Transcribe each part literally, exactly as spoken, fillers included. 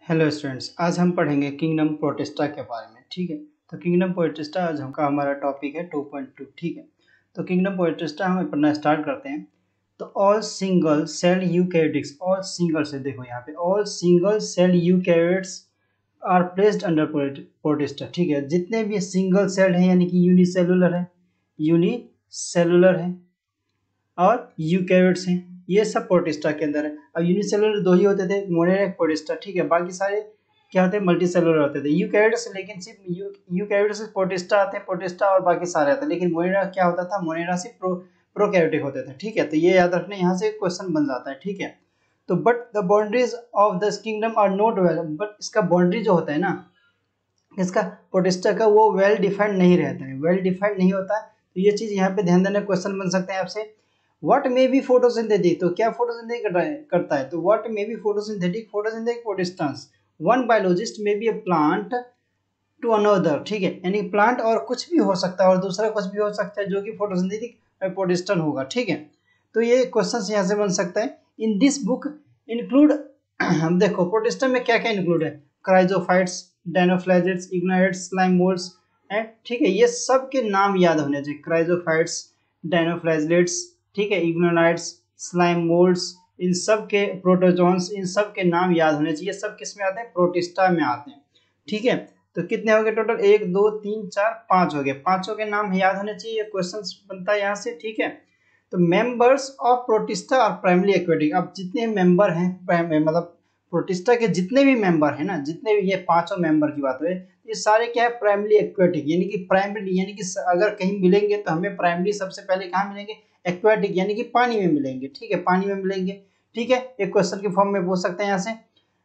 Hello students, आज हम पढ़ेंगे किंगडम प्रोटिस्टा के बारे में। ठीक है, तो किंगडम प्रोटिस्टा आज हमका हमारा टॉपिक है टू पॉइंट टू। ठीक है, तो किंगडम प्रोटिस्टा हम पढ़ना स्टार्ट करते हैं। तो all single cell eukaryotics, all single से देखो यहाँ पे all single cell eukaryotes are placed under Protista. ठीक है, जितने भी सिंगल सेल हैं यानी कि यूनिसेलुलर है यूनिसेलुलर है और यूकैरियोट्स हैं, ये सब प्रोटिस्टा के अंदर है। अब यूनिसेलुलर दो ही होते थे, मोनेरा प्रोटिस्टा। ठीक है, बाकी सारे क्या होते हैं, मल्टीसेलुलर होते थे। यूकैरियोट्स लेकिन सिर्फ यू यूकैरियोट्स से प्रोटिस्टा आते हैं, प्रोटिस्टा और बाकी सारे आते हैं। लेकिन मोनेरा क्या होता था, मोनेरा सिर्फ प्रो प्रोकैरियोटिक होते थे। ठीक है, तो ये याद रखना, यहाँ से क्वेश्चन बन जाता है। ठीक है, तो but the boundaries of the kingdom are not well, but इसका बाउंड्री जो होता है ना इसका प्रोटिस्टा का, वो वेल डिफाइंड नहीं रहता है, वेल डिफाइंड नहीं होता है। तो ये चीज यहाँ पे ध्यान देना, क्वेश्चन बन सकते हैं आपसे। व्हाट मे बी फोटोसिंथेटिक, तो क्या फोटोसिंथेटिक करता है, तो what may be photosynthetic photosynthetic protistans, one biologist may be a plant to another. ठीक है, यानी प्लांट और कुछ भी हो सकता है और दूसरा कुछ भी हो सकता है जो कि फोटोसिंथेटिक प्रोटिस्टन होगा। ठीक है, तो ये क्वेश्चन यहाँ से बन सकता है। इन दिस बुक इंक्लूड, हम देखो प्रोटिस्टन में क्या क्या इंक्लूड है, chrysophytes, dinoflagellates, euglenoids, slime moulds है। ठीक है, ये सब के नाम याद होने चाहिए, क्राइजोफाइट्स, डायनोफ्लैजेट्स, ठीक है, इग्नाइट्स, स्लाइम मोल्ड्स, इन सब के प्रोटोजोन्स, इन सब के नाम याद होने चाहिए। सब किस में आते हैं, प्रोटिस्टा में आते हैं। ठीक है, तो कितने हो गए टोटल, एक दो तीन चार पांच हो गए, पांचों के नाम याद होने चाहिए, क्वेश्चन बनता है यहाँ से। ठीक है, तो मेंबर्स ऑफ प्रोटिस्टा और प्राइमरी एक्वेटिक, अब जितने मेंबर हैं, मतलब प्रोटिस्टा के जितने भी मेंबर हैं ना, जितने भी ये पांचों मेंबर की बात है, ये सारे क्या है, प्राइमरी एक्वेटिक, यानी कि प्राइमरी यानी कि अगर कहीं मिलेंगे तो हमें प्राइमरी सबसे पहले कहाँ मिलेंगे, एक्वेटिक यानी कि पानी में मिलेंगे। ठीक है, पानी में मिलेंगे। ठीक है, एक क्वेश्चन के फॉर्म में पूछ सकते हैं यहाँ से,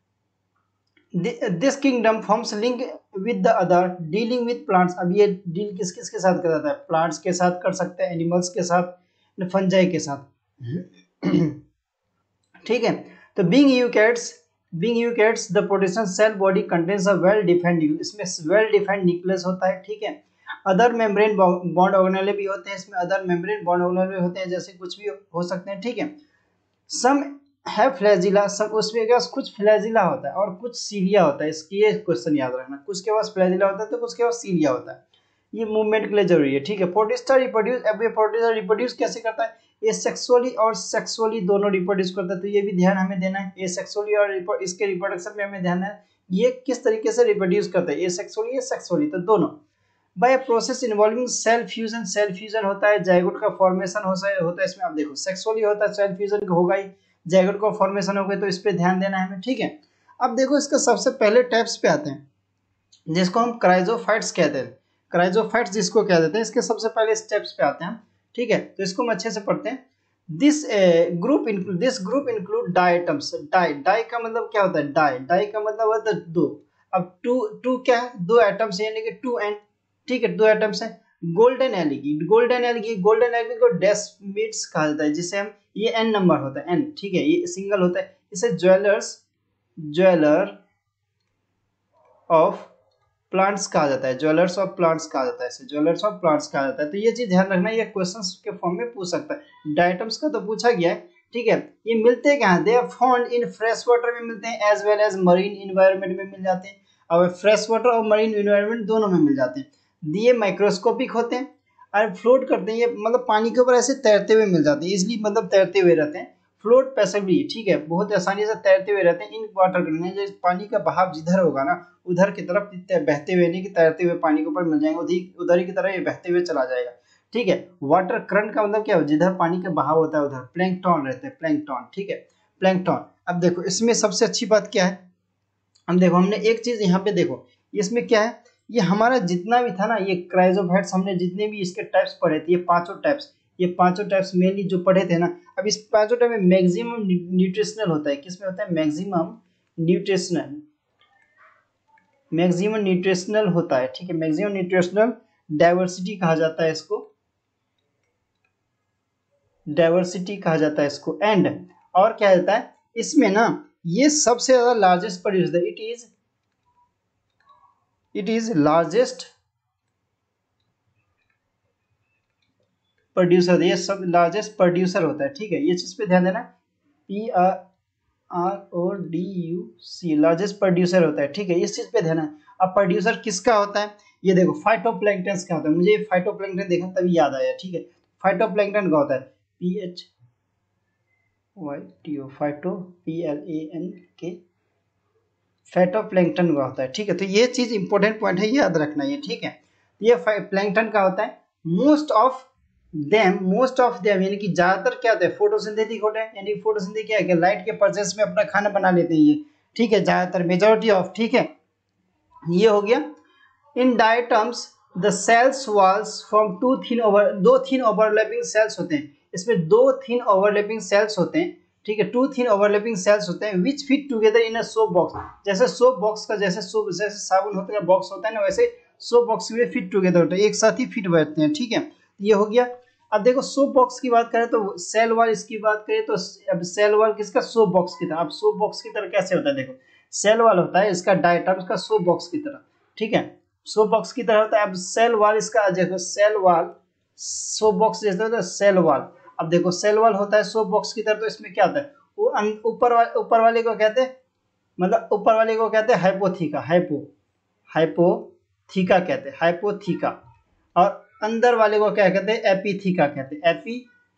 this kingdom forms link with the other dealing with plants. अब ये डील किस किस के साथ करता है, प्लांट्स के साथ कर सकते हैं, एनिमल्स के साथ, फंजाई के साथ। ठीक है, तो being eukaryotes, being eukaryotes the protistan cell body contains a well defined, इसमें वेल डिफाइंड न्यूक्लियस होता है। ठीक है, अदर मेम्ब्रेन बॉन्ड ऑर्गेनेले भी होते हैं, इसमें अदर मेम्ब्रेन बॉन्ड ऑर्गेनेले होते हैं, जैसे कुछ भी हो सकते हैं। ठीक है, सम है फ्लैजिला, सब उसमें क्या कुछ फ्लैजिला होता है और कुछ सीलिया होता है। इसकी ये क्वेश्चन याद रखना, कुछ के पास फ्लैजिला होता है तो कुछ के पास सीलिया होता है, ये मूवमेंट के लिए जरूरी है। ठीक है, प्रोटिस्टा रिप्रोड्यूस, अब ये प्रोटिस्टा रिप्रोड्यूस कैसे करता है, ये सेक्सुअली और सेक्सुअली दोनों रिप्रोड्यूस करता है, तो ये भी ध्यान हमें देना है, ये सेक्सुअली और इसके रिप्रोडक्शन में हमें ध्यान है, ये किस तरीके से रिप्रोड्यूस करता है, ये सेक्सुअली ये सेक्सुअली, तो दोनों by process involving cell fusion. Cell fusion होता है, जाइगोट का फॉर्मेशन होता है इसमें। आप देखो सेक्सुअली होता है, सेल फ्यूजन होगा ही, जाइगोट का फॉर्मेशन हो गया, तो इस पे ध्यान देना है हमें। ठीक है, अब देखो इसका सबसे पहले टाइप्स पे आते हैं, जिसको हम क्राइजोफाइट्स कहते हैं, क्राइजोफाइट्स जिसको कह देते हैं, इसके सबसे पहले स्टेप्स पे आते हैं। ठीक है, तो इसको हम अच्छे से पढ़ते हैं। This group include this group include diatoms. Di, di का मतलब क्या होता है, डाई, डाई का मतलब होता है दो। अब टू, टू क्या है, दो एटम्स यानी कि टू एन। ठीक है, दो एटम्स है। Golden algae, golden algae, golden algae को डेस्मिड्स कहा जाता है, जिसे हम, ये एन नंबर होता है, एन। ठीक है, ये सिंगल होता है, इसे ज्वेलर्स, ज्वेलर ऑफ प्लांट्स कहा जाता है, ज्वेलर्स ऑफ प्लांट्स कहा जाता है, इसे ज्वेलर्स ऑफ प्लांट्स कहा जाता है। तो ये चीज ध्यान रखना, ये क्वेश्चंस के फॉर्म में पूछ सकता है। डाइटम्स का तो पूछा गया है। ठीक है, ये मिलते हैं कहाँ, they are found in fresh water में मिलते हैं, as well as marine environment में मिल जाते हैं। अब फ्रेश वाटर और मरीन इन्वायरमेंट दोनों में मिल जाते हैं। ये माइक्रोस्कोपिक होते हैं और फ्लोट करते हैं, ये मतलब पानी के ऊपर ऐसे तैरते हुए मिल जाते हैं, इसलिए मतलब तैरते हुए रहते हैं, फ्लोट पैसिवली। ठीक है, बहुत आसानी से तैरते हुए रहते हैं इन वाटर करने, जो पानी का बहाव जिधर होगा ना उधर की तरफ बहते हुए, नहीं कि तैरते हुए पानी के ऊपर मिल जाएंगे, उधर उधर की तरह ये बहते हुए चला जाएगा। ठीक है, वाटर करंट का मतलब क्या है, जिधर पानी का बहाव होता है उधर प्लैंकटन रहते हैं, प्लैंकटन। ठीक है, प्लैंकटन। अब देखो इसमें सबसे अच्छी बात क्या है, हम देखो हमने एक चीज यहाँ पे देखो, इसमें क्या है, ये हमारा जितना भी था ना, ये क्राइजोफाइट्स हमने जितने भी इसके टाइप्स पढ़े थे, ये पांचों टाइप्स, ये पांचों टाइप्स मेनली जो पढ़े थे ना, अब इस पांचों टाइप में मैक्सिमम न्यूट्रिशनल होता है, किसमें होता है, मैक्सिमम न्यूट्रिशनल, मैक्सिमम न्यूट्रिशनल होता है। ठीक है, मैक्सिमम न्यूट्रिशनल डाइवर्सिटी कहा जाता है इसको, डाइवर्सिटी कहा जाता है इसको। एंड और क्या जाता है इसमें ना, ये सबसे ज्यादा largest producer, it is it is largest producer, ये सब लार्जेस्ट प्रोड्यूसर होता है। ठीक है, ये चीज पे ध्यान देना, P R R O D U C, largest producer होता है, ठीक है, इस चीज पे ध्यान है। अब प्रोड्यूसर किसका होता है, ये देखो फाइटोप्लैंक्टन का होता है, मुझे फाइटोप्लैंक्टन देखा तभी याद आया, ठीक है, फाइटोप्लैंक्टन का होता है P H Y T O, phyto P L A N K, phytoplankton का होता है, ठीक है। तो ये चीज इंपॉर्टेंट पॉइंट है, याद रखना ये, ठीक है। ये प्लैंक्टन का होता है, most of them most of them यानी कि ज्यादातर क्या होता है, फोटोसिंथेटिक होता है, यानी फोटोसिंथेटिक क्या है कि लाइट के प्रोसेस में अपना खाना बना लेते हैं ये, ठीक है, ज्यादातर मेजॉरिटी ऑफ, ठीक है, ये हो गया। In diatoms the cells walls from two thin over, दो थिन ओवरलैपिंग सेल्स होते हैं, इसमें दो थिन ओवरलैपिंग सेल्स होते हैं, ठीक है, टू थिन ओवरलैपिंग सेल्स होते हैं which fit together in a soap box, जैसे सोप बॉक्स का जैसे सोप जैसे साबुन होता है बॉक्स होता है ना, वैसे सोप बॉक्स में फिट टुगेदर होता है, एक साथ ही फिट बैठते हैं, ठीक है, ये हो गया। अब देखो सोप बॉक्स की बात करें तो सेल वॉल, इसकी बात करें तो अब सेल वॉल किसका, सोप बॉक्स की तरह। अब सोप बॉक्स की तरह कैसे होता है, देखो सेल वॉल होता है इसका डायटम का सोप बॉक्स की तरह, ठीक है, सोप बॉक्स की तरह होता है। अब सेल वॉल इसका देखो सेल वॉल सोप बॉक्स जैसे होता है सेल वॉल। अब देखो सेल वॉल होता है सोप बॉक्स की तरह, तो इसमें क्या होता है, वो ऊपर वाले ऊपर वाले को कहते हैं, मतलब ऊपर वाले को कहते हैं हाइपोथीका, हाइपो हाइपोथीका कहते हैं, हाइपोथीका, और अंदर वाले को क्या कहते हैं, एपीथीका कहते हैं, एपी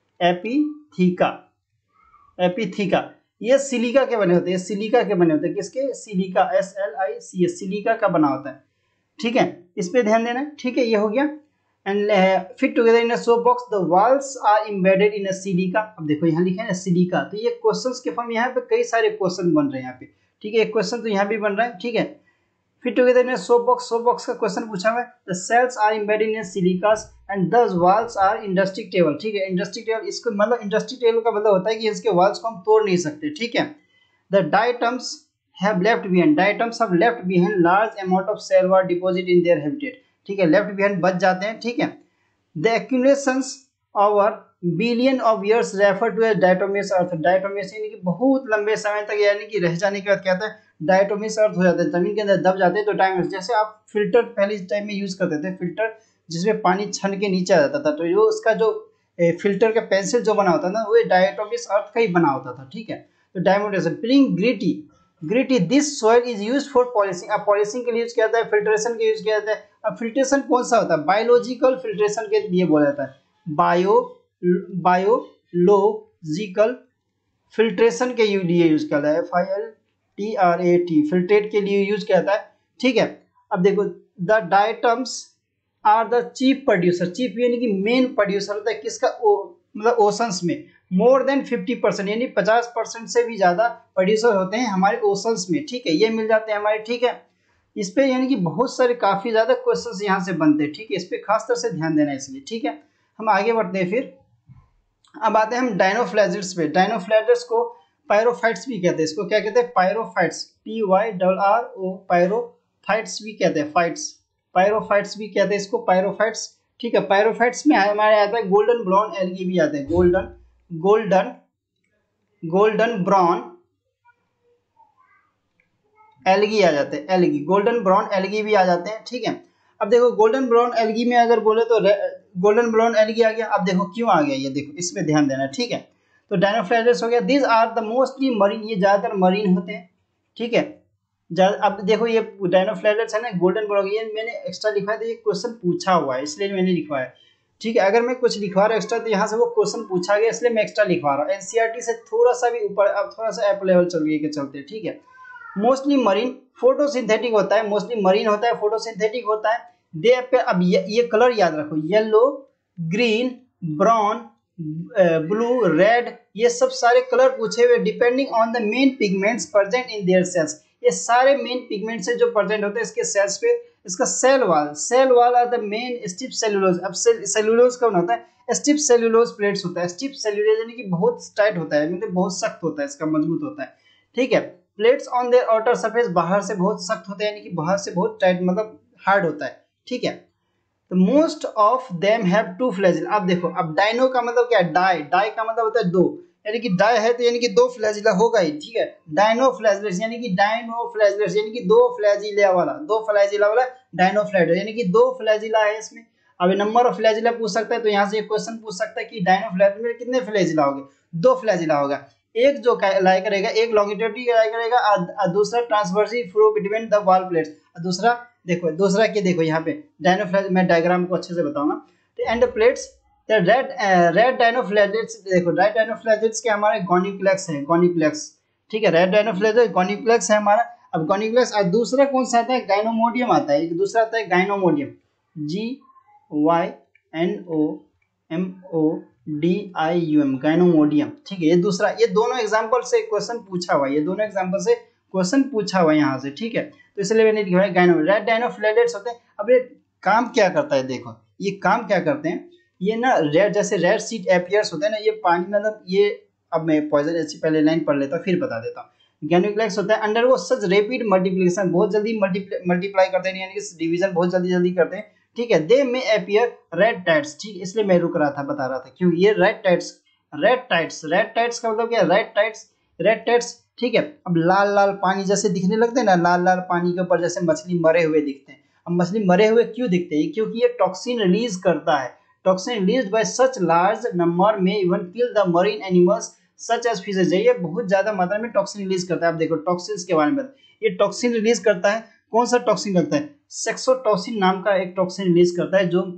एपीथीका एपीथीका। ये सिलिका के बने होते हैं, सिलिका के बने होते हैं, किसके, silica, S L I C S, silica का बना होता है, ठीक है, इस पे ध्यान देना, ठीक है, ये हो गया। And fit together in a soap box the walls are embedded in a silica. अब देखो यहाँ लिखा है ना सिलिका, तो ये क्वेश्चंस के फॉर्म, यहाँ पे कई सारे क्वेश्चन बन रहे हैं यहाँ पे, ठीक है, एक क्वेश्चन तो यहाँ भी बन रहा है, ठीक है। Fit together in a soap box, soap box का क्वेश्चन पूछा हुआ है, the cells are embedded in silicas and thus walls are indestructible, ठीक है, इंडस्ट्रक्टेबल, इसको मतलब इंडस्ट्रक्टेबल का मतलब होता है कि इसके वॉल्स को हम तोड़ नहीं सकते, ठीक है। The diatoms have left behind, diatoms have left behind large amount of cell wall deposit in their habitat, ठीक है, left behind बच जाते हैं, ठीक है। the accumulations over billion of years refer to as diatomaceous earth, diatomaceous यानी कि बहुत लंबे समय तक यानी कि रह जाने के बाद क्या होता है, डायटोमियस अर्थ हो जाता है, जमीन के अंदर दब जाते हैं, तो डायटोमियस, जैसे आप फिल्टर पहले इस टाइम में यूज करते थे, फिल्टर जिसमें पानी छन के नीचे आ जाता था, तो जो उसका जो फिल्टर का पेंसिल जो बना होता था वो डायटोमियस अर्थ का ही बना होता था, ठीक है। तो diatomaceous bring gritty, gritty this soil is used for polishing, अब पॉलिशिंग के लिए यूज किया जाता है, फिल्ट्रेशन के यूज किया जाता है। अब फिल्ट्रेशन कौन सा होता है, बायोलॉजिकल फिल्ट्रेशन के लिए बोला जाता है, बायो बायोलॉजिकल फिल्ट्रेशन के लिए यूज किया जाता है, F I L T R A T, filtrate के लिए यूज किया जाता है, ठीक है। अब देखो the diatoms are the chief producer, chief यानी कि मेन प्रोड्यूसर होता है किसका, मतलब ओशंस में, मोर देन फिफ्टी परसेंट यानी पचास परसेंट से भी ज्यादा प्रोड्यूसर होते हैं हमारे ओशंस में, ठीक है, ये मिल जाते हैं हमारे, ठीक है। इस पे यानी कि बहुत सारे काफी ज्यादा क्वेश्चंस यहाँ से बनते हैं, ठीक है, इस पे खास तरह से ध्यान देना है इसलिए, ठीक है। हम आगे बढ़ते हैं, फिर अब आते हैं हम डायनोफ्लैजिड्स पे। डायनोफ्लैजिड्स को पायरोफाइट्स भी कहते हैं, इसको क्या कहते हैं, pyrophytes, P Y double R O, pyrophytes भी कहते हैं, फाइट्स, पायरोफाइट्स भी कहते हैं इसको, पायरोफाइट्स, ठीक है। पायरोफाइट्स में हमारे आता है गोल्डन ब्राउन एल्गी भी आते हैं, golden golden golden brown algae आ जाते हैं, एल्गी, गोल्डन ब्राउन एल्गी भी आ जाते हैं, ठीक है। अब देखो गोल्डन ब्राउन एल्गी में अगर बोले तो गोल्डन ब्राउन एल्गी आ गया, अब देखो क्यों आ गया ये, देखो इसमें ध्यान देना, ठीक है। तो डायनोफ्लैजिड्स हो गया, these are the mostly marine, ये ज्यादातर मरीन होते हैं, ठीक है। अब देखो ये डायनोफ्लैजिड्स है ना, गोल्डन ब्राउन, ये मैंने एक्स्ट्रा लिखा है, तो ये क्वेश्चन पूछा हुआ है इसलिए मैंने लिखवाया है, ठीक है। अगर मैं कुछ लिखवा रहा हूँ एक्स्ट्रा तो यहाँ से वो क्वेश्चन पूछा गया इसलिए मैं एक्स्ट्रा लिखवा रहा हूँ, एनसीईआरटी से थोड़ा सा भी ऊपर, अब थोड़ा सा अप लेवल चल रही है के चलते, ठीक है। मोस्टली मरीन, फोटोसिंथेटिक होता है, मोस्टली मरीन होता है, फोटोसिंथेटिक होता है। दे पे अब ये, ये कलर याद रखो, yellow, green, brown, blue, red, ये सब सारे कलर पूछे हुए, depending on the main pigments present in their cells, ये सारे मेन पिगमेंट्स है जो प्रेजेंट होते हैं इसके सेल्स पे। इसका cell wall, cell wall are the main stiff cellulose, अब सेलुलोज कौन होता है, स्टिफ सेलुलोज प्लेट्स होता है, स्टिफ सेलुलोज यानी कि बहुत टाइट होता है, मतलब बहुत सख्त होता है, इसका मजबूत होता है, ठीक है। Plates on their outer surface, बाहर से बहुत सख्त होते हैं यानी कि बाहर से बहुत टाइट मतलब हार्ड होता है, ठीक है। तो most of them have two flagella, अब देखो अब डाइनो का मतलब क्या है, डाई, डाई का मतलब होता है दो, यानी कि डाई है तो यानी कि दो फ्लैजिला होगा ही, ठीक है। डाइनो फ्लैजिलस यानी कि डाइनो फ्लैजिलस यानी कि दो फ्लैजिला वाला, दो फ्लैजिला वाला डाइनोफ्लैजिला यानी कि दो फ्लैजिला है इसमें। अब नंबर ऑफ फ्लैजिला पूछ सकता है, तो यहाँ से एक क्वेश्चन पूछ सकता है कि डाइनोफ्लैजिला में कितने फ्लैजिला होंगे, दो फ्लैजिला होगा। एक जो लाई करेगा, एक लॉन्गिट्यूडली लाई करेगा और दूसरा transversely flow between the wall plates, दूसरा देखो दूसरा के देखो यहाँ पे डायनोफ्लैज, मैं डायग्राम को अच्छे से बताऊंगा। And plates red red dinoflagellates, देखो रेड डायनोफ्लैजेट्स के हमारे गोनिप्लेक्स है, गोनिप्लेक्स, ठीक है, रेड डायनोफ्लैजेट गोनिप्लेक्स है हमारा। अब गोनिप्लेक्स और दूसरा कौन सा आता है, गाइनोमोडियम आता है, एक दूसरा आता है gynomodium, G Y N O M O D I U M, gynomodium, ठीक है। ये दूसरा, ये दोनों एग्जांपल से क्वेश्चन पूछा हुआ है, ये दोनों एग्जांपल से क्वेश्चन पूछा हुआ है यहाँ से, ठीक है। तो इसलिए मैंने लिखा है गाइनो, रेड डायनोफ्लैजेट्स होते हैं। अब ये काम क्या करता है, देखो ये काम क्या करते हैं, ये ना रेड, जैसे रेड सीड एपियर्स होते हैं ना, ये पानी मतलब ये, अब मैं पॉइजन ऐसी पहले लाइन पढ़ लेता हूँ फिर बता देता हूँ। गैनुक्लेक्स होता है अंडर वो सच रैपिड मल्टीप्लिकेशन, बहुत जल्दी मल्टीप्लाई करते हैं, यानी कि डिवीजन बहुत जल्दी जल्दी करते हैं, ठीक है। दे में अपियर रेड टाइड्स, ठीक, इसलिए मैं रुक रहा था, बता रहा था क्यों ये red tides, red tides, red tides का मतलब क्या, रेड टाइड्स, रेड टाइड्स, ठीक है। अब लाल लाल पानी जैसे दिखने लगते हैं ना, लाल लाल पानी के ऊपर जैसे मछली मरे हुए दिखते हैं। अब मछली मरे हुए क्यों दिखते हैं, क्योंकि ये टॉक्सिन रिलीज करता है, toxin released by such large number में even kill the marine animals such as fishes, ये बहुत ज्यादा मात्रा में टॉक्सिन रिलीज करता है। आप देखो टॉक्सिन्स के बारे में, ये टॉक्सिन रिलीज करता है, कौन सा टॉक्सिन करता है, सेक्सोटॉक्सिन नाम का एक टॉक्सिन रिलीज करता है, जो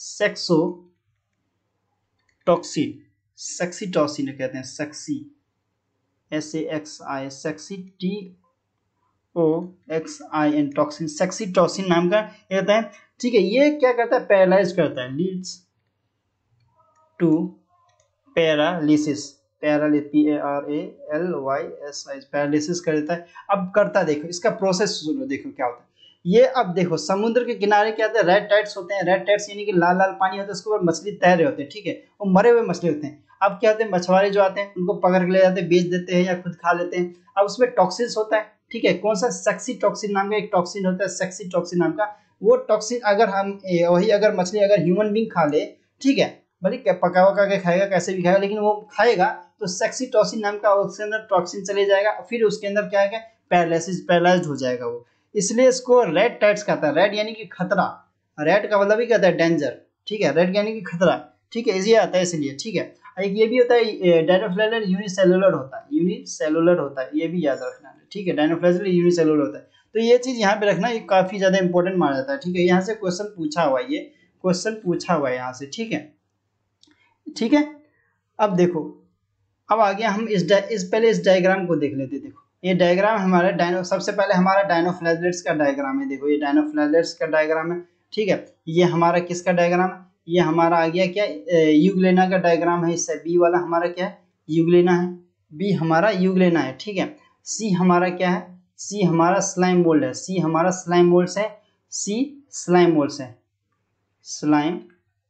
सेक्सोटॉक्सिन, सेक्सीटॉक्सिन कहते हैं, saxi, S A X I, saxi, T O X I N, toxin, saxitoxin नाम का कहता है, ठीक है। ये क्या करता है, पैरालाइज करता है, leads to paralysis, paralysis, P A R A L Y S I, paralysis कर देता है। अब करता, देखो इसका प्रोसेस सुनो, देखो क्या होता है ये। अब देखो समुद्र के किनारे क्या होता है, रेड टाइड्स होते हैं, रेड टाइड्स यानी कि लाल लाल पानी होता है, उसके ऊपर मछली तैर रहे होते हैं, ठीक है, वो मरे हुए मछली होते हैं। अब क्या होते हैं, मछुआरे जो आते हैं उनको पकड़ के ले जाते हैं, बेच देते हैं या खुद खा लेते हैं। अब उसमें टॉक्सिन्स होता है, ठीक है, कौन सा, सेक्सीटॉक्सिन नाम का एक टॉक्सिन होता है, सेक्सीटॉक्सिन नाम का। वो टॉक्सिन अगर हम वही अगर मछली अगर ह्यूमन बींग खा ले, ठीक है, भले पका वका के खाएगा, कैसे भी खाएगा, लेकिन वो खाएगा तो सेक्सीटॉक्सिन नाम का उसके अंदर टॉक्सिन चले जाएगा, फिर उसके अंदर क्या है, पैरालिसिस, पैरालाइज्ड हो जाएगा वो। इसलिए इसको रेड टाइड्स कहता है, रेड यानी कि खतरा, रेड का मतलब ही कहता है डेंजर, ठीक है, रेड यानी कि खतरा, ठीक है, इसी आता है इसलिए, ठीक है। एक ये भी होता है डायनोफ्लैजेलेट यूनिसेलुलर होता है, यूनिसेलुलर होता है, ये भी याद रखना, ठीक है, डायनोफ्लैजेलेट यूनिसेलुलर होता है। तो ये चीज यहाँ पे रखना, ये काफी ज्यादा इंपॉर्टेंट माना जाता है, ठीक है, यहाँ से क्वेश्चन पूछा हुआ है, ये क्वेश्चन पूछा हुआ है यहाँ से, ठीक है, ठीक है। अब देखो, अब आगे हम इस इस पहले इस डायग्राम को देख लेते, देखो ये डायग्राम हमारा डायनो, सबसे पहले हमारा डायनोफ्लैजेलेट्स का डायग्राम है, देखो ये डायनोफ्लैजेलेट्स का डायग्राम है, ठीक है। ये हमारा किसका डायग्राम है, ये हमारा आ गया क्या, यूग्लेना का डायग्राम है, इससे बी वाला हमारा क्या है, यूग्लेना है, बी हमारा यूग्लेना है, ठीक है। सी हमारा क्या है, सी हमारा स्लाइम मोल्ड है, सी हमारा स्लाइम मोल्ड्स है, सी स्लाइम मोल्ड्स है, स्लाइम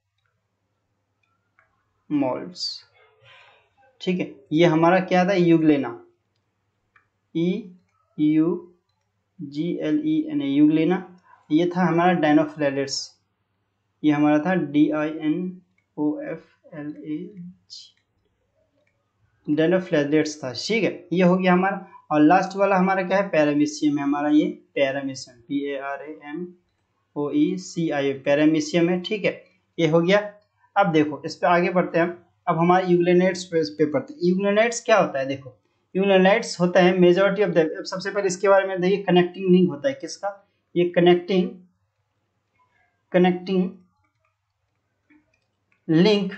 मोल्ड्स, ठीक है। ये हमारा क्या था, euglena, E U G L E N A, euglena. ये था हमारा डायनोफ्लैजेलेट्स, ये हमारा था D I N O F L A, dinoflagellates था, ठीक है, ये हो गया हमारा। और लास्ट वाला हमारा क्या है, पैरामीशियम है हमारा, ये paramecium, P A R A M O E C I, paramecium है, ठीक है, ये हो गया। अब देखो इस पे आगे बढ़ते हैं, अब हमारे यूग्लेनेट्स पे पढ़ते हैं। यूग्लेनेट्स क्या होता है, देखो यूग्लेनेट्स होता है मेजॉरिटी ऑफ द, सबसे पहले इसके बारे में देखिए, कनेक्टिंग लिंक होता है किसका, ये connecting connecting link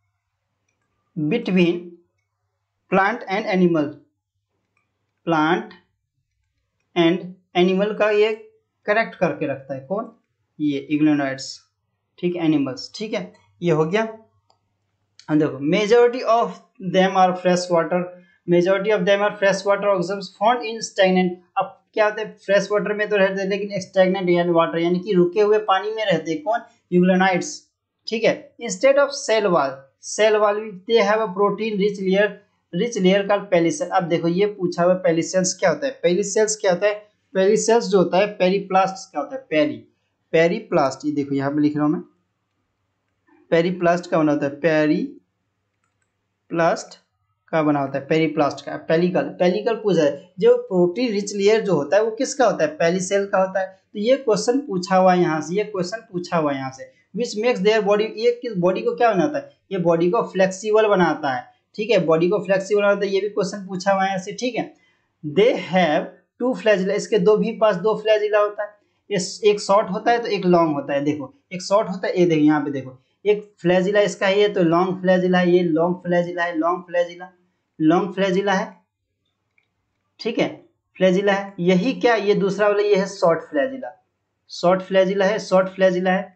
between plant and animal, plant and animal का ये कनेक्ट करके रखता है, कौन, ये यूग्लेनेट्स, ठीक है, एनिमल्स, ठीक है, ये हो गया। देखो majority of them are fresh water, majority of them are fresh water organisms found in stagnant. अब क्या होता है, फ्रेश वाटर में तो रहते हैं, लेकिन स्टैग्नेंट यानी वाटर यानी कि रुके हुए पानी में रहते हैं, कौन, यूग्लेनाइट्स, ठीक है। Instead of cell wall, cell wall they have a protein rich layer, rich layer called pellicle. अब देखो ये पूछा हुआ पेलिसेल्स क्या होता है, पेलिसेल्स क्या होता है, पेलिसेल्स जो होता है, पेरिप्लास्ट क्या होता है, पेरी, पेरिप्लास्ट, ये देखो यहाँ पे लिख रहा हूँ मैं, पेरिप्लास्ट का बना होता है, पेरी प्लास्ट का बना होता है, पेरिप्लास्ट का। पेलिकल, पेलिकल पूछा है, जो प्रोटीन रिच लेयर जो होता है वो किसका होता है, पेलिसेल का होता है। तो ये क्वेश्चन पूछा हुआ है यहाँ से, ये क्वेश्चन पूछा हुआ है यहाँ से, विच मेक्स देयर बॉडी, ये किस बॉडी को क्या बनाता है, ये बॉडी को फ्लेक्सिबल बनाता है, ठीक है, बॉडी को फ्लेक्सिबल बनाता है, ये भी क्वेश्चन पूछा हुआ है ऐसे, ठीक है। दे हैव टू फ्लैजिला, इसके दो भी पास दो फ्लैजिला होता है, इस एक शॉर्ट होता है तो एक लॉन्ग होता है, देखो एक शॉर्ट होता है, ये देखो यहाँ पे देखो एक फ्लैजिला इसका है, ये तो लॉन्ग फ्लैजिला है, ये लॉन्ग फ्लैजिला है, लॉन्ग फ्लैजिला लॉन्ग फ्लैजिला है, ठीक है, फ्लैजिला है। यही क्या, ये दूसरा वाला ये है शॉर्ट फ्लैजिला, शॉर्ट फ्लैजिला है, शॉर्ट फ्लैजिला है,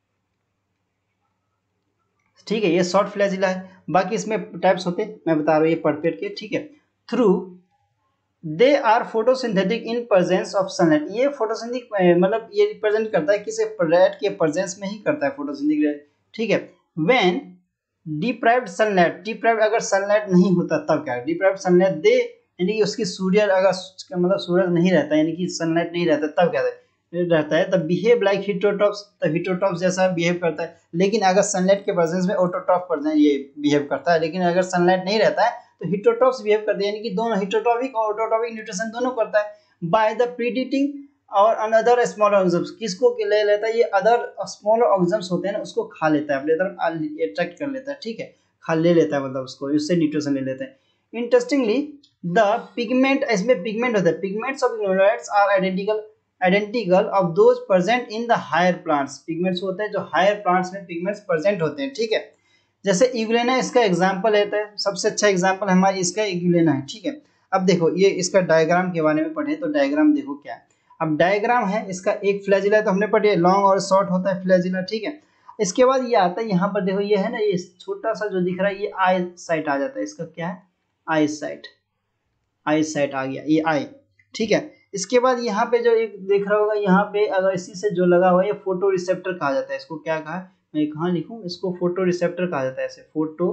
ठीक है, ये शॉर्ट फ्लैजिला है। बाकी इसमें टाइप्स होते हैं, मैं बता रहा हूँ ये पढ़ पेट के, ठीक है। Through they are photosynthetic in presence of sunlight, ये फोटोसिंथेटिक मतलब ये रिप्रेजेंट करता है किसी लाइट के प्रेजेंस में ही करता है फोटोसिंथेटिक, ठीक है। व्हेन डिप्राइव्ड सनलाइट, डिप्राइव्ड अगर सनलाइट नहीं होता तब क्या, डिप्राइव्ड सनलाइट दे यानी कि उसकी सूर्य अगर मतलब सूरज नहीं रहता यानी कि सनलाइट नहीं रहता तब क्या रहता है, तब बिहेव लाइक हिटोट्रॉप्स, तब हिटोट्रॉप्स जैसा बिहेव करता है। लेकिन अगर सनलाइट के प्रेजेंस में ऑटोट्रॉप प्रेजेंस ये बिहेव करता है, लेकिन अगर सनलाइट नहीं रहता है तो हिटोट्रॉप्स बिहेव करते हैं, यानी कि दोनों हिटोट्रॉपिक और ऑटोट्रॉपिक न्यूट्रिशन दोनों करता है। बाय द प्रीडेटिंग और अनदर स्मॉलर ऑर्गेनिजम्स, किसको ले लेता है, ये अदर स्मॉलर ऑर्गेनिजम्स होते हैं ना उसको खा लेता है, अपने तरफ अट्रैक्ट कर लेता है, ठीक है, खा ले लेता है मतलब उसको, उससे न्यूट्रिशन ले लेता है। इंटरेस्टिंगली द पिगमेंट, इसमें पिगमेंट होता है, pigments of euglenoids are identical identical of those present in the higher plants, pigments होते हैं जो हायर प्लांट्स में पिगमेंट्स प्रेजेंट होते हैं, ठीक है। जैसे इग्लेना इसका एग्जांपल लेता है, सबसे अच्छा एग्जांपल हमारी इसका इग्लेना है, ठीक है। अब देखो ये इसका डायग्राम के बारे में पढ़े तो डायग्राम देखो क्या है। अब डायग्राम है इसका, एक फ्लैजिला तो हमने पढ़े लॉन्ग और शॉर्ट होता है फ्लैजिला, ठीक है। इसके बाद ये आता है यहाँ पर देखो, ये है ना ये छोटा सा जो दिख रहा है ये आई साइट आ जाता है, इसका क्या है आई साइट, आई साइट आ गया ये आई, ठीक है। इसके बाद यहाँ पे जो एक देख रहा होगा यहाँ पे अगर इसी से जो लगा हुआ है ये फोटो रिसेप्टर कहा जाता है, इसको क्या कहा है मैं कहाँ लिखूं, इसको फोटो रिसेप्टर कहा जाता है, ऐसे photo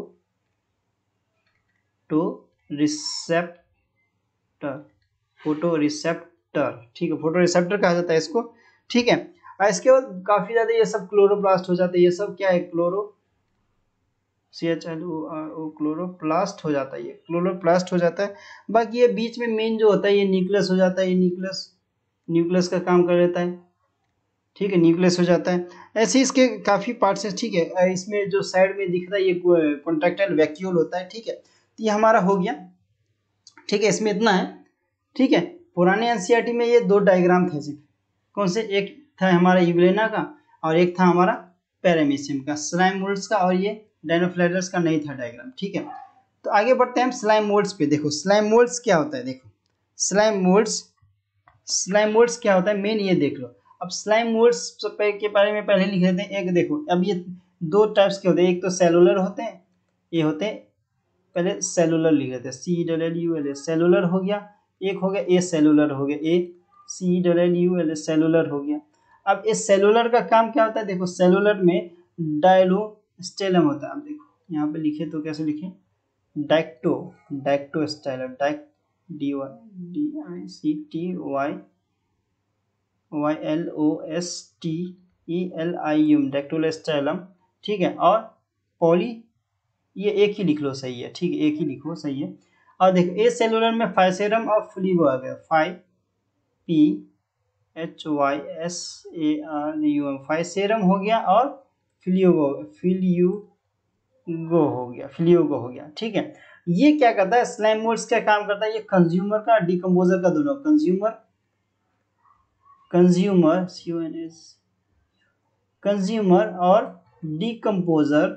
to receptor, photoreceptor, ठीक है, फोटो रिसेप्टर कहा जाता है इसको, ठीक है। और इसके बाद काफी ज्यादा ये सब क्लोरोप्लास्ट हो जाते हैं, ये सब क्या है chloro C H L O R O chloroplast हो जाता है, ये क्लोरोप्लास्ट हो जाता है। बाकी ये बीच में मेन जो होता है ये न्यूक्लियस हो जाता है, ये न्यूक्लियस न्यूक्लियस का काम कर लेता है, ठीक है, न्यूक्लियस हो जाता है। ऐसे इसके काफ़ी पार्ट्स हैं, ठीक है। इसमें जो साइड में दिख रहा है ये कॉन्ट्रैक्टाइल वैक्यूल होता है, ठीक है। तो ये हमारा हो गया, ठीक है, इसमें इतना है, ठीक है। पुराने एनसीईआरटी में ये दो डायग्राम थे सिर्फ, कौन से, एक था हमारा यूग्लेना का और एक था हमारा पैरामीशियम का, स्लाइम मोल्ड्स का, और ये डायनोफ्लाइडर्स का नहीं था डायग्राम, ठीक है। तो आगे बढ़ते हैं हम स्लाइम मोल्ड्स पे। देखो स्लाइम मोल्ड्स क्या होता है, देखो स्लाइम मोल्ड्स, स्लाइम मोल्ड्स क्या होता है मेन ये देख लो। अब स्लाइम मोल्ड्स के बारे में पहले लिख लेते हैं। एक देखो अब ये दो टाइप्स के होते हैं, एक तो सेलुलर होते हैं, ये होते हैं पहले सेलुलर लिख लेते हैं, C double L U L cellular हो गया, एक हो गया ए सेलुलर हो गया, A C double L U L cellular हो गया। अब इस सेलुलर का काम क्या होता है, देखो सेलुलर में डायलोस्टेलम होता है, अब देखो यहाँ पे लिखे तो कैसे लिखे, dicto dictyostelium, dic D Y D I C T Y Y L O S T E L I U M, dictyostelium, ठीक है। और पॉली ये एक ही लिख लो, सही है, ठीक है, एक ही लिखो, सही है। और देखो ए सेलुलर में फाइसेरम और फ्लीगो आ गया, phy P H Y S A R U M, physarum हो गया, और फ्लियोगो फ्लियोगो हो गया, फ्लियोगो हो गया, ठीक है। ये क्या करता है, स्लाइम मोल्ड्स क्या काम करता है, ये कंज्यूमर का डिकम्पोजर का दोनों, consumer consumer C O N S consumer और डिकम्पोजर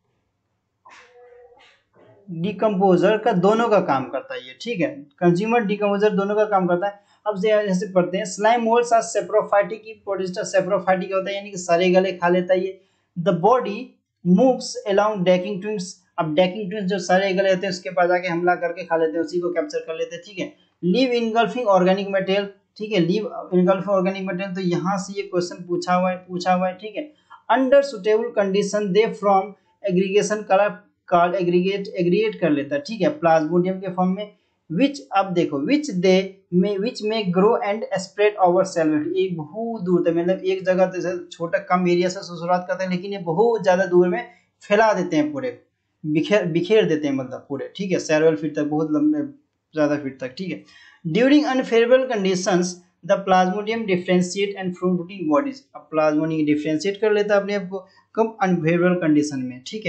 डिकम्पोजर का दोनों का काम करता है ये, ठीक है। कंज्यूमर डिकम्पोजर दोनों का काम करता है। अब से जैसे पढ़ते हैं, स्लाइम मोल्ड्स आर सेप्रोफाइटिक की प्रोटिस्टा, सेप्रोफाइटिक होता है यानी कि सारे गले खा लेता है ये। The body moves along decaying twigs, अब डेकिंग ट्विंस जो सारे गले होते हैं उसके पास जाके हमला करके खा लेते हैं, उसी को कैप्चर कर लेते हैं, ठीक है। लिव इनगल्फिंग ऑर्गेनिक मटेरियल, ठीक है, लिव इनगल्फिंग ऑर्गेनिक मटेरियल, तो यहाँ से ये क्वेश्चन पूछा हुआ है पूछा हुआ है ठीक है। Under suitable condition they from aggregation colour card aggregate aggregate कर लेता है, ठीक है, प्लाज्मोडियम के फॉर्म में। विच अब देखो विच दे में विच में grow and spread over cell, एक बहुत दूर तक, मतलब एक जगह से छोटा कम एरिया से शुरुआत करते हैं लेकिन ये बहुत ज्यादा दूर में फैला देते हैं, पूरे बिखेर बिखेर देते हैं मतलब पूरे, ठीक है, सेवरल फीट तक, बहुत लंबे ज्यादा फीट तक, ठीक है। During unfavourable conditions the plasmodium differentiate and fruiting bodies, अब प्लाज्मोडियम डिफरेंशिएट कर लेता है अपने आप को कब, अनफेवरेबल कंडीशन में, ठीक है।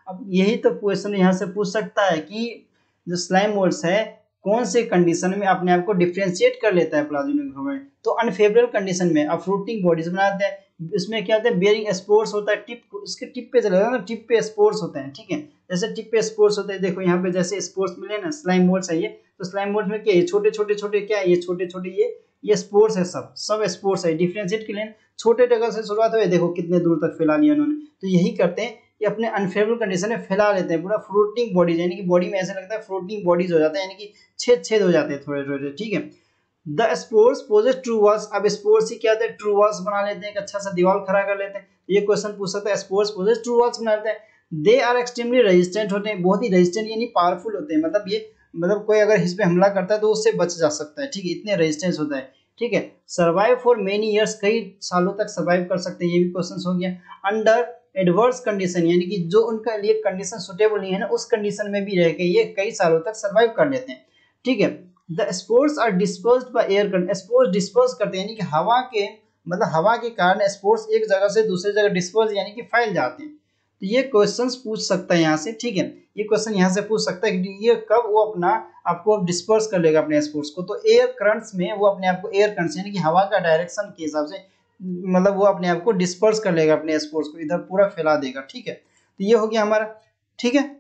अब यही तो क्वेश्चन यहाँ से पूछ सकता है कि जो स्लाइम मोल्ड्स है कौन से कंडीशन में अपने आप को डिफ्रेंशिएट कर लेता है प्लाज्मोनिक फ्लोएम। तो अनफेवरेबल कंडीशन में अब फ्रूटिंग बॉडीज बनाते हैं, इसमें क्या होता है बेयरिंग स्पोर्स होता है, टिप उसके टिप पे चलेगा ना, टिप पे स्पोर्स होते हैं, ठीक है। जैसे टिप पे स्पोर्स होते हैं, देखो यहाँ पे जैसे स्पोर्स मिले ना, स्लाइम मोल्ड्स है ये, तो स्लाइम मोल्ड्स में क्या है छोटे छोटे छोटे क्या है ये छोटे छोटे ये ये स्पोर्स है, सब सब स्पोर्स है। डिफ्रेंशिएट के लिए छोटे जगह से शुरुआत हुई, देखो कितने दूर तक फैला लिया उन्होंने। तो यही करते हैं कि अपने अनफेवरेबल कंडीशन में फैला लेते हैं पूरा फ्रूटिंग बॉडीज, यानी कि बॉडी में ऐसा लगता है फ्रूटिंग बॉडीज हो जाता है, यानी कि छेद छेद हो जाते हैं थोड़े थोड़े, ठीक है। The spores possess true walls, अब स्पोर्स ही क्या होता है ट्रू वॉल्स बना लेते हैं, एक अच्छा सा दीवार खड़ा कर लेते हैं। ये क्वेश्चन पूछ सकता है स्पोर्स पोजेस ट्रू वॉल्स बना लेते हैं। दे आर एक्सट्रीमली रेजिस्टेंट होते हैं, बहुत ही रेजिस्टेंट यानी पावरफुल होते हैं, मतलब ये मतलब कोई अगर इस पे हमला करता है तो उससे बच जा सकता है, ठीक है, इतने रेजिस्टेंस होता है, ठीक है। सर्वाइव फॉर मेनी ईयर्स, कई सालों तक सर्वाइव कर सकते हैं, ये भी क्वेश्चन हो गया। अंडर एडवर्स कंडीशन, यानी कि जो उनका लिए कंडीशन सुटेबल नहीं है ना, उस कंडीशन में भी रह के ये कई सालों तक सर्वाइव कर लेते हैं, ठीक है। The spores are dispersed by air current, spores disperse करते हैं यानी कि हवा के मतलब हवा के कारण स्पोर्स एक जगह से दूसरी जगह डिस्पर्स यानी कि फैल जाते हैं। तो ये क्वेश्चंस पूछ सकता है यहाँ से, ठीक है, ये क्वेश्चन यहाँ से पूछ सकता है कि ये कब वो अपना आपको डिस्पर्स कर लेगा अपने स्पोर्ट्स को। तो एयर करंट्स में वो अपने आप को एयर करंट्स यानी कि हवा का डायरेक्शन के हिसाब से मतलब वो अपने आप को डिस्पर्स कर लेगा, अपने स्पोर्ट्स को इधर पूरा फैला देगा, ठीक है। तो ये हो गया हमारा, ठीक है।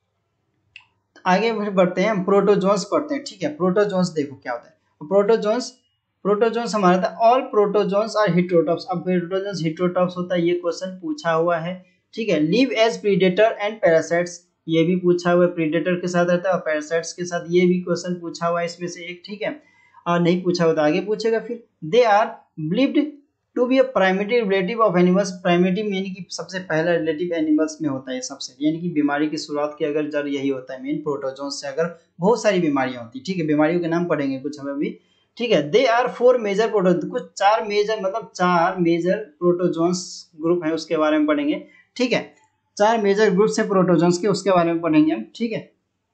आगे फिर बढ़ते हैं, हम प्रोटोजोन्स पढ़ते हैं, ठीक है। प्रोटोजोन्स देखो क्या होता है। प्रोटोजोन्स प्रोटोजोन्स हमारा था ऑल प्रोटोजोन्स आर हेटेरोट्रॉप्स, अब प्रोटोजोन्स हेटेरोट्रॉप्स होता है, ये क्वेश्चन पूछा हुआ है, ठीक है। Live as predator and parasites, ये भी पूछा हुआ है, प्रीडेटर के साथ रहता है और पैरासाइट्स के साथ, ये भी क्वेश्चन पूछा हुआ है इसमें से एक, ठीक है। और नहीं पूछा हुआ तो आगे पूछेगा फिर। They are believed to be a primary relative of animals, primitive यानी कि सबसे पहला रिलेटिव एनिमल्स में होता है सबसे, यानी कि बीमारी की शुरुआत की अगर जड़ यही होता है मेन प्रोटोजोन्स से, अगर बहुत सारी बीमारियां होती है, ठीक है। बीमारियों के नाम पढ़ेंगे कुछ हमें भी, ठीक है। They are four major proto, कुछ चार मेजर मतलब चार मेजर प्रोटोजोन्स ग्रुप है उसके बारे में पढ़ेंगे, ठीक है। चार मेजर ग्रुप्स है प्रोटोजोन्स के, उसके बारे में पढ़ेंगे हम, ठीक है।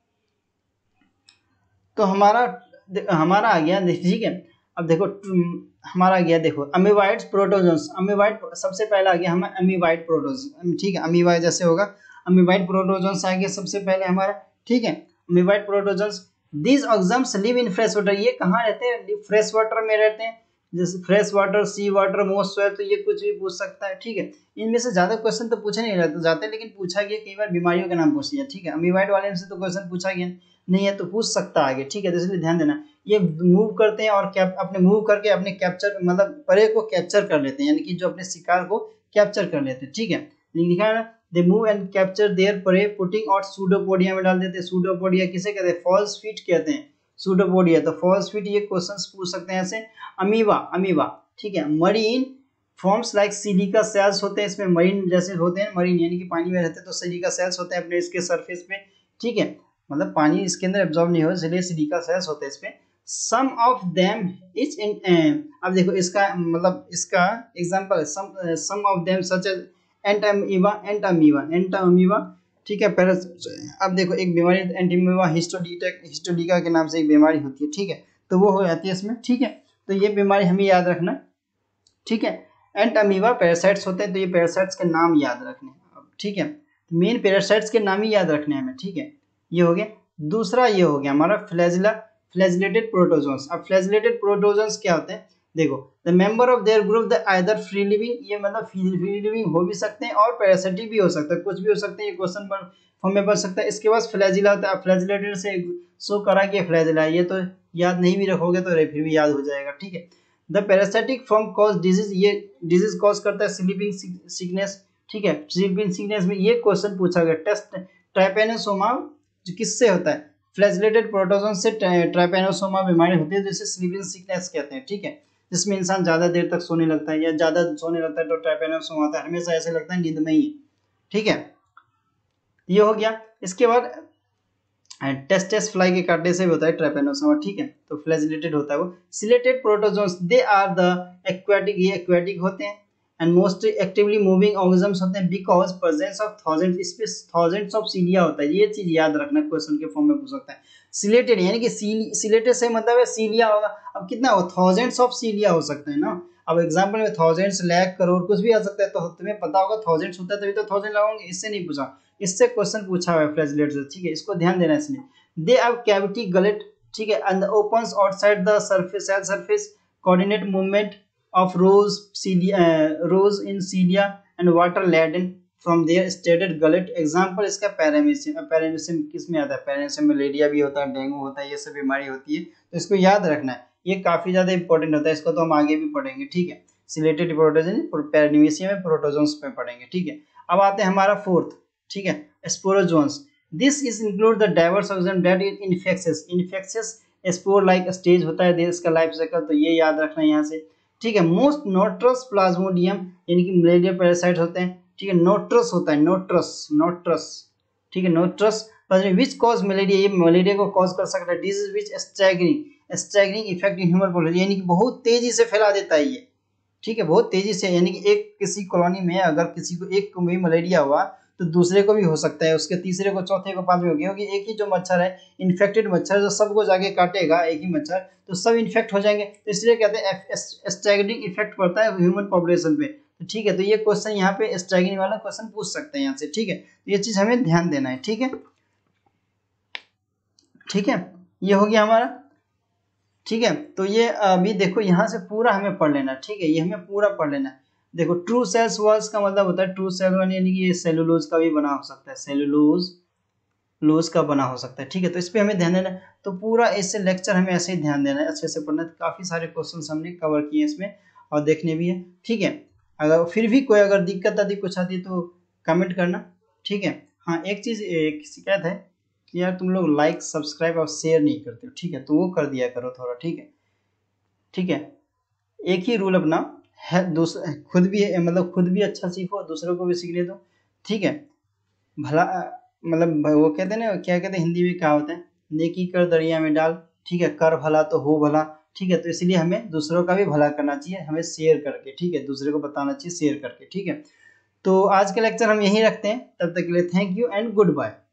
तो हमारा हमारा आ गया, ठीक है। अब देखो हमारा आ गया, देखो अमीबाइड्स प्रोटोजोन्स, अमीबाइड सबसे पहला आ गया हमारा अमीबाइड प्रोटोजोन, ठीक है। अमीबा जैसे होगा अमीबाइड प्रोटोजोन्स आ गया सबसे पहले हमारा, ठीक है। Amoeboid protozoans, these organisms live in fresh water, ये कहाँ रहते हैं फ्रेश वाटर में रहते हैं, जैसे fresh water, sea water, moist soil, तो ये कुछ भी पूछ सकता है, ठीक है। इनमें से ज्यादा क्वेश्चन तो पूछे नहीं रहते जाते, लेकिन पूछा गया कई बार बीमारियों का नाम पूछ लिया, ठीक है। अमीबाइड वाले में से तो क्वेश्चन पूछा गया नहीं है, तो पूछ सकता आगे, ठीक है। तो इसलिए ध्यान देना, ये मूव करते हैं और कैप अपने मूव करके अपने कैप्चर मतलब प्रे को कैप्चर कर लेते हैं, यानी कि जो अपने शिकार को कैप्चर कर लेते हैं, ठीक है। लिखा है ना, they move and capture their prey putting out pseudopodia में डाल देते हैं। सूडोपोडिया किसे कहते हैं, फॉल्स फीट कहते हैं सूडोपोडिया, तो फॉल्स फीट ये क्वेश्चंस पूछ सकते हैं ऐसे। अमीबा, अमीबा, ठीक है। Marine forms like silica shells होते हैं इसमें, मरीन जैसे होते हैं, मरीन यानी कि पानी में रहते हैं, तो सिलिका सेल्स होते हैं अपने इसके सरफेस पे, ठीक है। मतलब पानी इसके अंदर एब्जॉर्ब नहीं हो, इसलिए सिलिका सेल्स होते हैं इसमें। Some of them is in, अब देखो इसका मतलब इसका example some some of them such as entamoeba, entamoeba, entamoeba, ठीक है। पैरास, अब देखो एक बीमारी एंटामीबा हिस्टोडिका, हिस्टोडिका के नाम से एक बीमारी होती है, ठीक है। तो वो हो जाती है इसमें, ठीक है। तो ये बीमारी हमें याद रखना, ठीक है। एंटामीबा पैरासाइट्स होते हैं, तो ये पैरासाइट्स के नाम याद रखने, ठीक है। मेन पैरासाइट्स के नाम ही याद रखने हमें, ठीक है। ये हो गया। दूसरा ये हो गया हमारा फ्लैजिला, फ्लैजिलेटेड प्रोटोजोन्स। अब फ्लैजिलेटेड प्रोटोजोन्स क्या होते हैं, देखो the member of their group the either free living, ये मतलब फ्री लिविंग हो भी सकते हैं और पैरासिटिक भी हो सकता है, कुछ भी हो सकते हैं, ये क्वेश्चन फॉर्म में बन सकता है। इसके बाद फ्लैजिला होता है, फ्लैजिलेटेड से शो करा कि फ्लैजिला, ये तो याद नहीं भी रखोगे तो फिर भी याद हो जाएगा, ठीक है। The parasitic form cause disease, ये डिजीज कॉज करता है स्लीपिंग सिकनेस, ठीक है। स्लीपिंग सिकनेस में ये क्वेश्चन पूछा गया, टेस्ट ट्राइपेनोसोमा जो किससे होता है, फ्लैजिलेटेड प्रोटोजोन से ट्राइपेनोसोमा बीमारी होती है जिसे स्लीपिंग सिकनेस कहते हैं, ठीक है। जिसमें इंसान ज्यादा देर तक सोने लगता है या ज्यादा सोने लगता है तो ट्राइपेनोसोमा होता है, हमेशा ऐसे लगता है नींद में ही है, ठीक है। ये हो गया। इसके बाद टेस्टेस फ्लाई के काटने से भी होता है ट्राइपेनोसोमा, ठीक है। तो फ्लैजिलेटेड होता है वो। Ciliated protozoans they are the aquatic, ये एक्वाटिक होते हैं and most actively moving organisms होते हैं बिकॉज प्रेजेंस ऑफ थाउजेंड इसमें थाउजेंड्स ऑफ सीलिया होता है, ये चीज याद रखना, क्वेश्चन के फॉर्म में पूछ सकता है। सिलेटेड यानी कि सिलेटेड से मतलब है सीलिया होगा, अब कितना हो थाउजेंड्स ऑफ सीलिया हो सकता है ना, अब एग्जाम्पल में थाउजेंड्स, लाख, करोड़ कुछ भी आ सकता है, तो तुम्हें पता होगा थाउजेंड्स होता है तभी तो थाउजेंड लगाओगे, इससे नहीं पूछा, इससे क्वेश्चन पूछा हुआ है फ्लैशलाइट से, ठीक है, इसको ध्यान देना इसमें। दे हैव कैविटी गलेट, ठीक है, and opens outside the surface cell surface coordinate movement of rows cilia rows in cilia and water laden from their stated gullet. Example इसका पैरामीसियम, पैरामीसियम किस में आता है, पैरामीसियम मलेरिया भी होता है, डेंगू होता है, ये सब बीमारी होती है, तो इसको याद रखना है, ये काफी ज्यादा इंपॉर्टेंट होता है, इसको तो हम आगे भी पढ़ेंगे, ठीक है, सिलेटेड प्रोटोजन पैरामीसियम में प्रोटोजोन्स में पढ़ेंगे, ठीक है। अब आते हैं हमारा फोर्थ, ठीक है, sporozoans. This is include the diverse organism that is infectious, infectious spore like stage होता है देश का लाइफ साइकिल, तो ये याद रखना है यहाँ से, ठीक है। मोस्ट नोट्रस प्लाज्मोडियम यानी कि मलेरिया पैरासाइट होते हैं, ठीक है, नोट्रस होता है, नोट्रस नोट्रस ठीक है, नोट्रस विच कॉज मलेरिया, ये मलेरिया को कॉज कर सकता है। Disease which staggering staggering effect in human population, यानी कि बहुत तेजी से फैला देता है ये, ठीक है, बहुत तेजी से, यानी कि एक किसी कॉलोनी में अगर किसी को एक को भी मलेरिया हुआ तो दूसरे को भी हो सकता है, उसके तीसरे को, चौथे को, पांचवें को, क्योंकि एक ही जो मच्छर है, इन्फेक्टेड मच्छर जो सबको जाके काटेगा, एक ही मच्छर, तो सब इन्फेक्ट हो जाएंगे, तो इसलिए कहते हैं स्टैगरिंग इफेक्ट पड़ता है ह्यूमन पॉपुलेशन पे, तो ठीक है, तो ये क्वेश्चन यहाँ पे स्टैगरिंग वाला क्वेश्चन पूछ सकते हैं यहाँ से, ठीक है, तो ये चीज हमें ध्यान देना है, ठीक है, ठीक है, ये हो गया हमारा, ठीक है। तो ये अभी देखो यहाँ से पूरा हमें पढ़ लेना, ठीक है, ये हमें पूरा पढ़ लेना। देखो ट्रू सेल्स वॉल्स का मतलब होता है, ट्रू सेल यानी कि ये सेलुलोज का भी बना हो सकता है, सेलुलोज लोज का बना हो सकता है, ठीक है, तो इस पे हमें ध्यान देना है। तो पूरा ऐसे लेक्चर हमें ऐसे ही ध्यान देना है, अच्छे से पढ़ना है, काफी सारे क्वेश्चंस हमने कवर किए इसमें और देखने भी है, ठीक है। अगर फिर भी कोई अगर दिक्कत आती कुछ आती तो कमेंट करना, ठीक है। हाँ एक चीज एक शिकायत है कि यार तुम लोग लाइक सब्सक्राइब और शेयर नहीं करते हो, ठीक है, तो वो कर दिया करो थोड़ा, ठीक है, ठीक है। एक ही रूल अपना है, दूसरा खुद भी मतलब खुद भी अच्छा सीखो, दूसरों को भी सीखने दो, ठीक है। भला मतलब वो कहते हैं ना, क्या कहते हैं हिंदी में क्या होता है, नेकी कर दरिया में डाल, ठीक है, कर भला तो हो भला, ठीक है, तो इसलिए हमें दूसरों का भी भला करना चाहिए, हमें शेयर करके, ठीक है, दूसरे को बताना चाहिए शेयर करके, ठीक है। तो आज का लेक्चर हम यहीं रखते हैं, तब तक के लिए thank you and good bye.